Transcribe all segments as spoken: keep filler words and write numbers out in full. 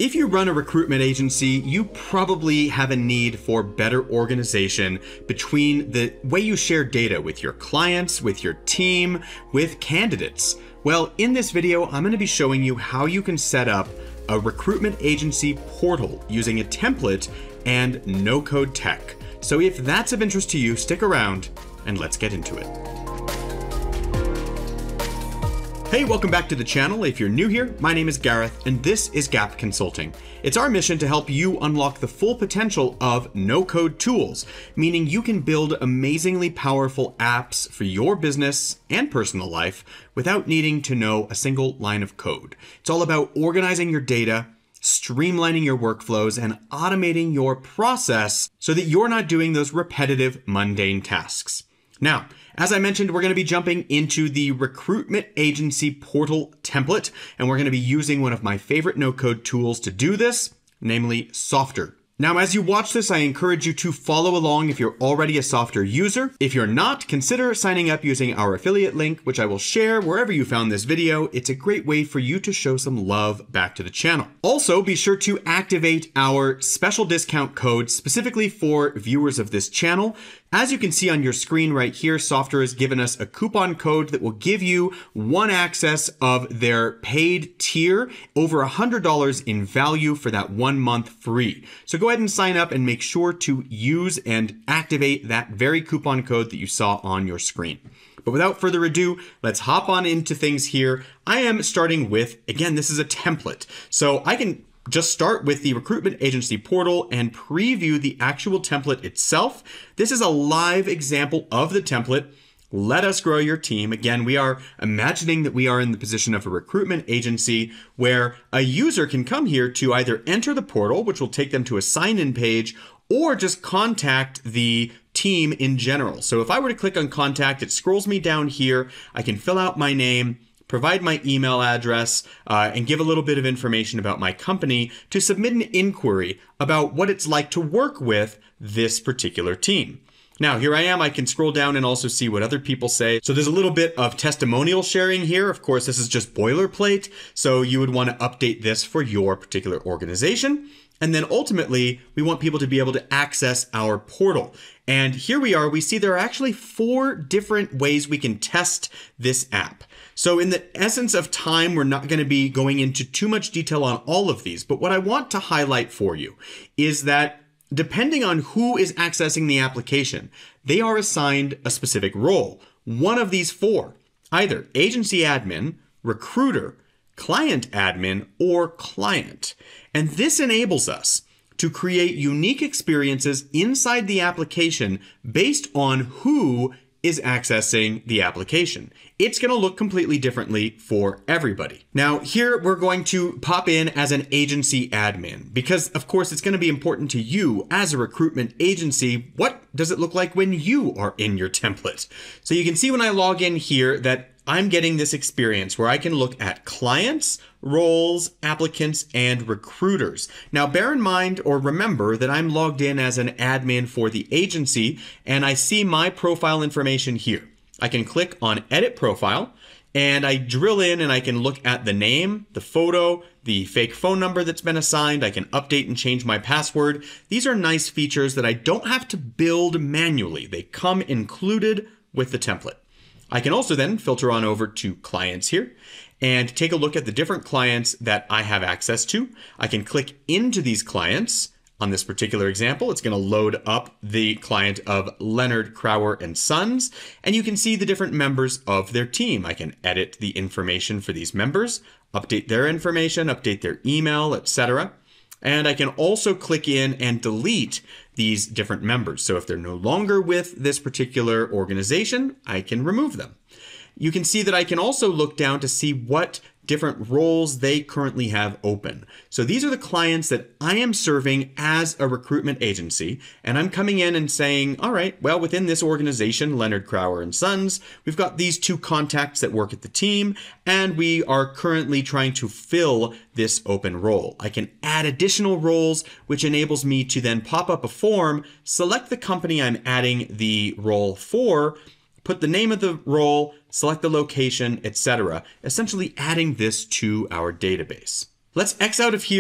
If you run a recruitment agency, you probably have a need for better organization between the way you share data with your clients, with your team, with candidates. Well, in this video, I'm going to be showing you how you can set up a recruitment agency portal using a template and no-code tech. So if that's of interest to you, stick around and let's get into it. Hey, welcome back to the channel. If you're new here, my name is Gareth and this is Gap Consulting. It's our mission to help you unlock the full potential of no-code tools, meaning you can build amazingly powerful apps for your business and personal life without needing to know a single line of code. It's all about organizing your data, streamlining your workflows, and automating your process so that you're not doing those repetitive, mundane tasks. Now, as I mentioned, we're going to be jumping into the recruitment agency portal template, and we're going to be using one of my favorite no-code tools to do this, namely Softr. Now, as you watch this, I encourage you to follow along if you're already a Softr user. If you're not, consider signing up using our affiliate link, which I will share wherever you found this video. It's a great way for you to show some love back to the channel. Also, be sure to activate our special discount code specifically for viewers of this channel. As you can see on your screen right here, Softr has given us a coupon code that will give you one access of their paid tier, over one hundred dollars in value for that one month free. So go ahead and sign up and make sure to use and activate that very coupon code that you saw on your screen. But without further ado, let's hop on into things here. I am starting with, again, this is a template. So I can just start with the recruitment agency portal and preview the actual template itself. This is a live example of the template. Let us grow your team. Again, we are imagining that we are in the position of a recruitment agency where a user can come here to either enter the portal, which will take them to a sign-in page, or just contact the team in general. So if I were to click on contact, it scrolls me down here. I can fill out my name, provide my email address, uh, and give a little bit of information about my company to submit an inquiry about what it's like to work with this particular team. Now, here I am. I can scroll down and also see what other people say. So there's a little bit of testimonial sharing here. Of course, this is just boilerplate. So you would want to update this for your particular organization. And then ultimately, we want people to be able to access our portal. And here we are. We see there are actually four different ways we can test this app. So in the essence of time, we're not going to be going into too much detail on all of these. But what I want to highlight for you is that depending on who is accessing the application, they are assigned a specific role. One of these four, either agency admin, recruiter, client admin, or client. And this enables us to create unique experiences inside the application based on who is accessing the application. It's going to look completely differently for everybody. Now, here we're going to pop in as an agency admin because, of course, it's going to be important to you as a recruitment agency. What does it look like when you are in your template? So you can see when I log in here that I'm getting this experience where I can look at clients, roles, applicants, and recruiters. Now, bear in mind or remember that I'm logged in as an admin for the agency, and I see my profile information here. I can click on Edit Profile, and I drill in and I can look at the name, the photo, the fake phone number that's been assigned. I can update and change my password. These are nice features that I don't have to build manually. They come included with the template. I can also then filter on over to clients here and take a look at the different clients that I have access to. I can click into these clients. On this particular example, it's going to load up the client of Leonard Crower and Sons, and you can see the different members of their team. I can edit the information for these members, update their information, update their email, et cetera. And I can also click in and delete these different members. So if they're no longer with this particular organization, I can remove them. You can see that I can also look down to see what different roles they currently have open. So these are the clients that I am serving as a recruitment agency, and I'm coming in and saying, all right, well, within this organization, Leonard Crower and Sons, we've got these two contacts that work at the team, and we are currently trying to fill this open role. I can add additional roles, which enables me to then pop up a form, select the company I'm adding the role for, put the name of the role, select the location, et cetera, essentially adding this to our database. Let's X out of here,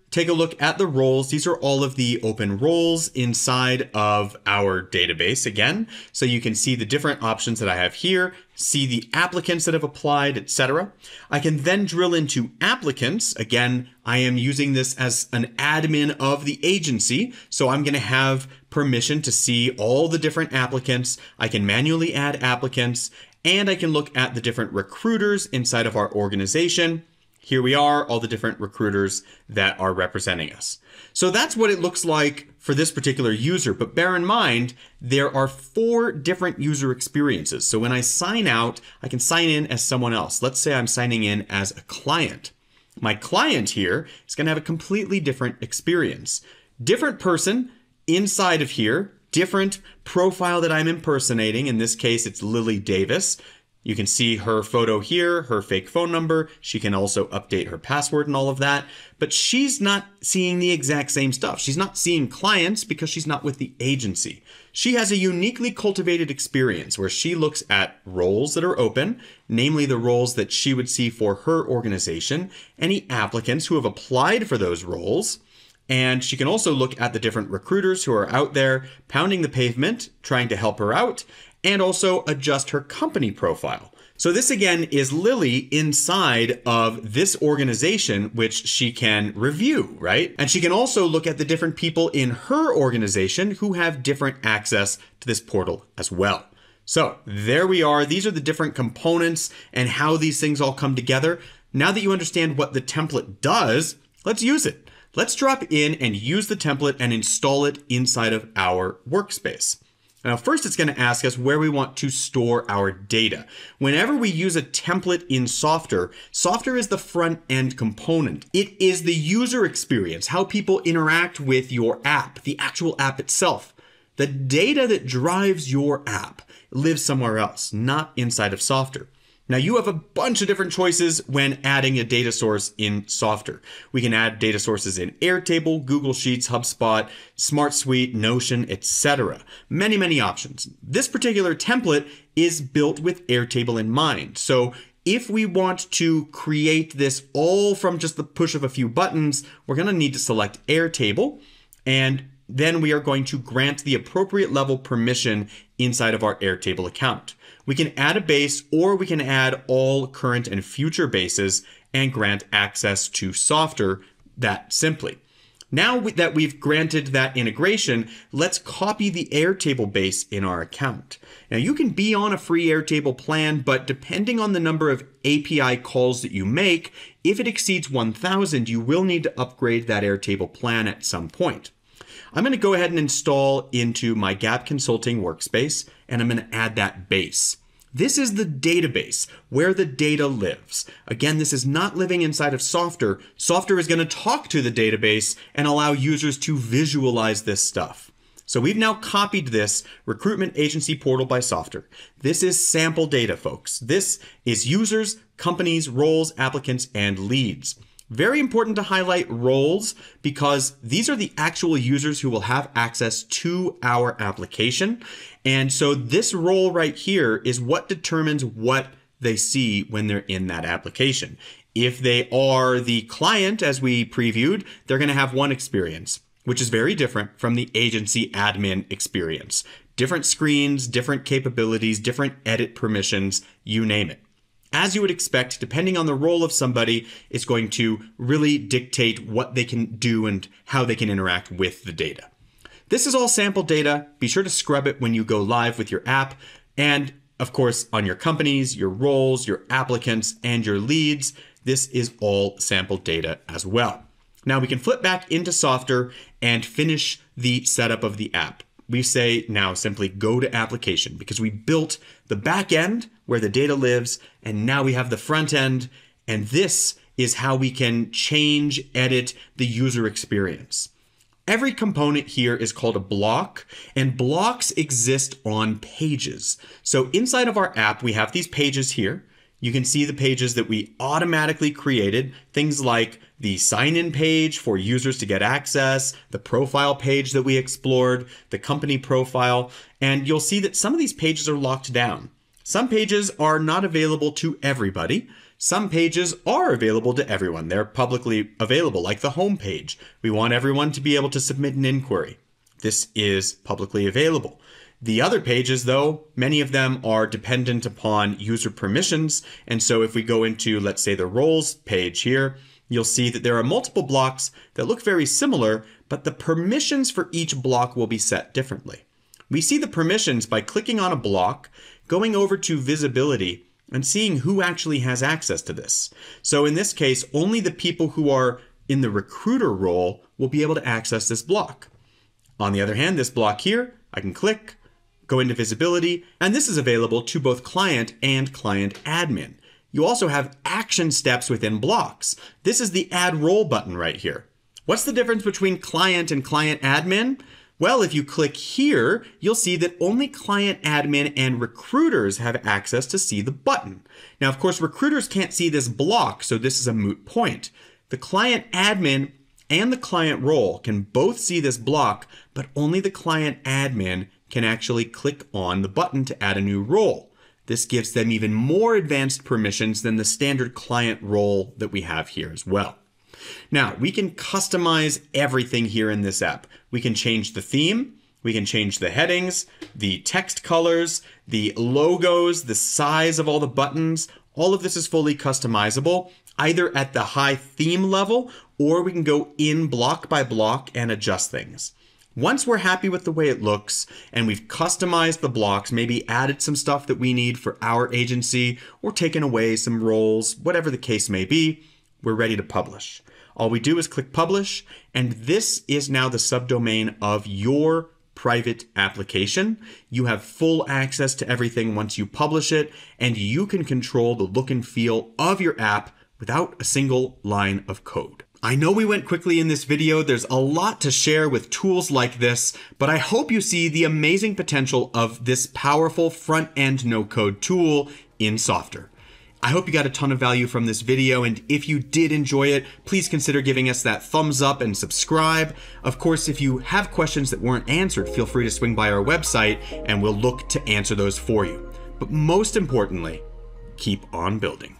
take a look at the roles. These are all of the open roles inside of our database again. So you can see the different options that I have here, see the applicants that have applied, et cetera. I can then drill into applicants. Again, I am using this as an admin of the agency. So I'm going to have permission to see all the different applicants. I can manually add applicants, and I can look at the different recruiters inside of our organization. Here we are, all the different recruiters that are representing us. So that's what it looks like for this particular user. But bear in mind, there are four different user experiences. So when I sign out, I can sign in as someone else. Let's say I'm signing in as a client. My client here is going to have a completely different experience. Different person inside of here, different profile that I'm impersonating. In this case, it's Lily Davis. You can see her photo here, her fake phone number. She can also update her password and all of that. But she's not seeing the exact same stuff. She's not seeing clients because she's not with the agency. She has a uniquely cultivated experience where she looks at roles that are open, namely the roles that she would see for her organization, any applicants who have applied for those roles. And she can also look at the different recruiters who are out there pounding the pavement, trying to help her out, and also adjust her company profile. So this again is Lily inside of this organization, which she can review, right? And she can also look at the different people in her organization who have different access to this portal as well. So there we are. These are the different components and how these things all come together. Now that you understand what the template does, let's use it. Let's drop in and use the template and install it inside of our workspace. Now, first it's going to ask us where we want to store our data. Whenever we use a template in Softr, Softr is the front end component. It is the user experience, how people interact with your app, the actual app itself. The data that drives your app lives somewhere else, not inside of Softr. Now you have a bunch of different choices when adding a data source in Softr. We can add data sources in Airtable, Google Sheets, HubSpot, SmartSuite, Notion, et cetera. Many, many options. This particular template is built with Airtable in mind. So if we want to create this all from just the push of a few buttons, we're going to need to select Airtable, and then we are going to grant the appropriate level permission inside of our Airtable account. We can add a base, or we can add all current and future bases and grant access to Softr that simply. Now that we've granted that integration, let's copy the Airtable base in our account. Now you can be on a free Airtable plan, but depending on the number of A P I calls that you make, if it exceeds one thousand, you will need to upgrade that Airtable plan at some point. I'm going to go ahead and install into my Gap Consulting workspace, and I'm going to add that base. This is the database where the data lives. Again, this is not living inside of Softr. Softr is going to talk to the database and allow users to visualize this stuff. So we've now copied this recruitment agency portal by Softr. This is sample data, folks. This is users, companies, roles, applicants, and leads. Very important to highlight roles because these are the actual users who will have access to our application. And so this role right here is what determines what they see when they're in that application. If they are the client, as we previewed, they're going to have one experience, which is very different from the agency admin experience. Different screens, different capabilities, different edit permissions, you name it. As you would expect, depending on the role of somebody, it's going to really dictate what they can do and how they can interact with the data. This is all sample data. Be sure to scrub it when you go live with your app. And of course, on your companies, your roles, your applicants, and your leads, this is all sample data as well. Now we can flip back into Softr and finish the setup of the app. We say now simply go to application because we built the back end where the data lives, and now we have the front end, and this is how we can change, edit the user experience. Every component here is called a block, and blocks exist on pages. So inside of our app, we have these pages here. You can see the pages that we automatically created, things like the sign-in page for users to get access, the profile page that we explored, the company profile, and you'll see that some of these pages are locked down. Some pages are not available to everybody. Some pages are available to everyone. They're publicly available, like the home page. We want everyone to be able to submit an inquiry. This is publicly available. The other pages, though, many of them are dependent upon user permissions. And so if we go into, let's say, the roles page here, you'll see that there are multiple blocks that look very similar, but the permissions for each block will be set differently. We see the permissions by clicking on a block, going over to visibility, and seeing who actually has access to this. So in this case, only the people who are in the recruiter role will be able to access this block. On the other hand, this block here, I can click, go into visibility, and this is available to both client and client admin. You also have action steps within blocks. This is the add role button right here. What's the difference between client and client admin? Well, if you click here, you'll see that only client admin and recruiters have access to see the button. Now, of course, recruiters can't see this block, so this is a moot point. The client admin and the client role can both see this block, but only the client admin can actually click on the button to add a new role. This gives them even more advanced permissions than the standard client role that we have here as well. Now, we can customize everything here in this app. We can change the theme, we can change the headings, the text colors, the logos, the size of all the buttons. All of this is fully customizable, either at the high theme level, or we can go in block by block and adjust things. Once we're happy with the way it looks and we've customized the blocks, maybe added some stuff that we need for our agency or taken away some roles, whatever the case may be, we're ready to publish. All we do is click publish, and this is now the subdomain of your private application. You have full access to everything once you publish it, and you can control the look and feel of your app without a single line of code. I know we went quickly in this video. There's a lot to share with tools like this, but I hope you see the amazing potential of this powerful front-end no-code tool in Softr. I hope you got a ton of value from this video, and if you did enjoy it, please consider giving us that thumbs up and subscribe. Of course, if you have questions that weren't answered, feel free to swing by our website and we'll look to answer those for you. But most importantly, keep on building.